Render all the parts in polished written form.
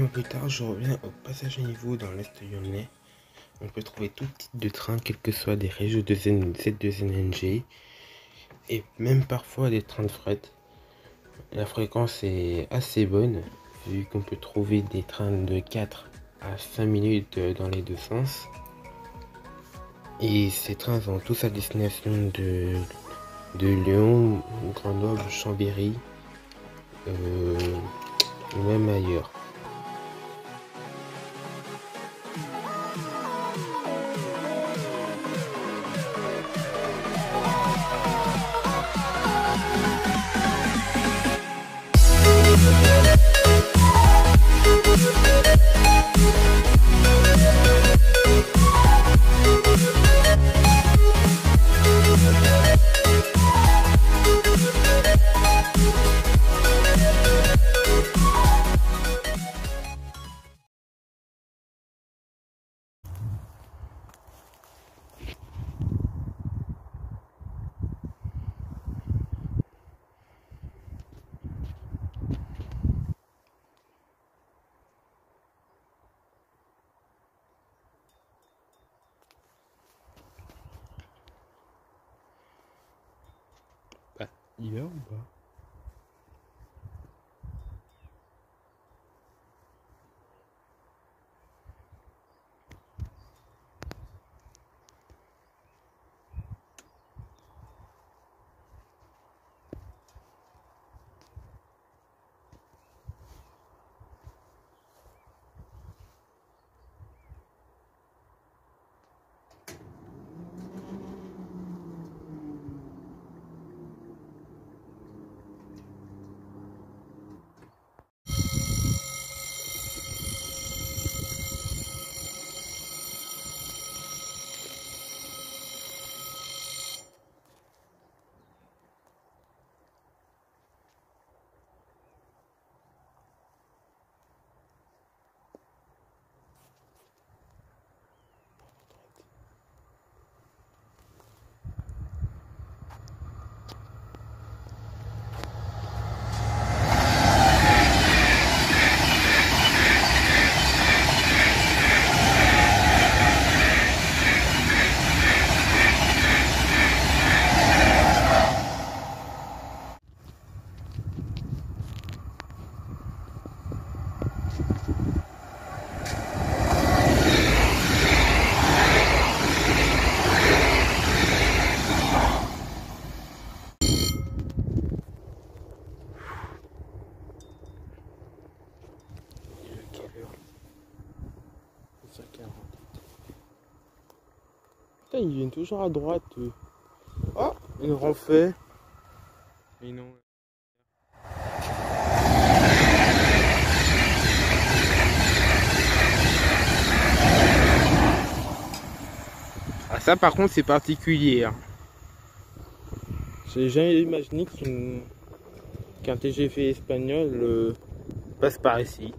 mois plus tard, je reviens au passage à niveau dans l'Est lyonnais. On peut trouver tout type de trains, quels que soient des régions de Z2NNG et même parfois des trains de fret. La fréquence est assez bonne, vu qu'on peut trouver des trains de 4 à 5 minutes dans les deux sens. Et ces trains sont tous à destination de Lyon, Grenoble, Chambéry, ou même ailleurs. Il y a ou pas? Putain, ils viennent toujours à droite. Oh, ils ont fait. Mais non. Ah, ça par contre c'est particulier. Hein. J'ai jamais imaginé qu'un TGV espagnol passe par ici.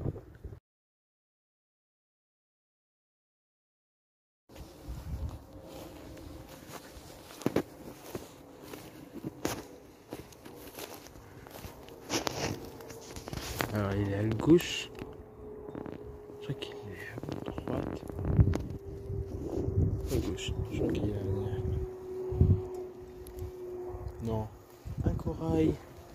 Alors il est à gauche. Je crois qu'il est à droite. À gauche. Je crois qu'il est à... Non. Un corail.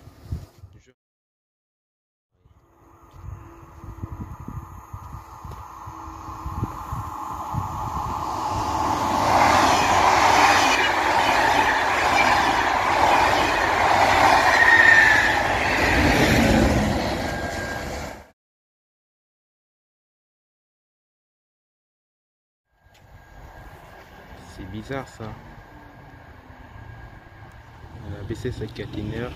C'est bizarre ça. Elle a baissé sa caténaire.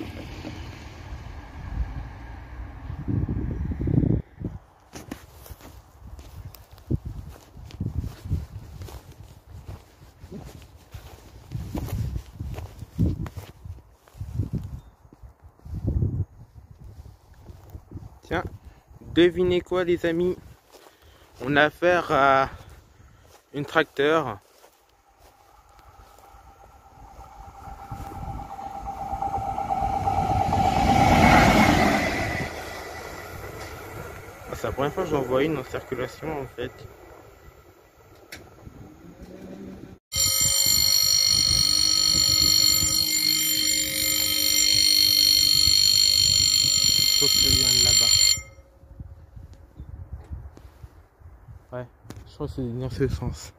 Tiens, devinez quoi les amis? On a affaire à un tracteur. Ça la première fois que j'en vois une en circulation en fait. Sauf que ça vient de là-bas. Ouais, je crois que c'est dans ce sens.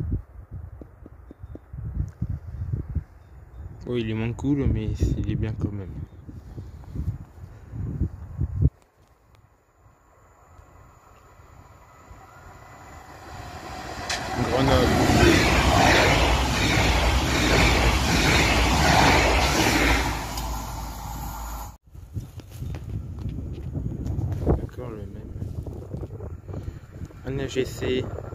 Oui, il est moins cool, mais il est bien quand même. Grenoble. Encore le même. Un AGC.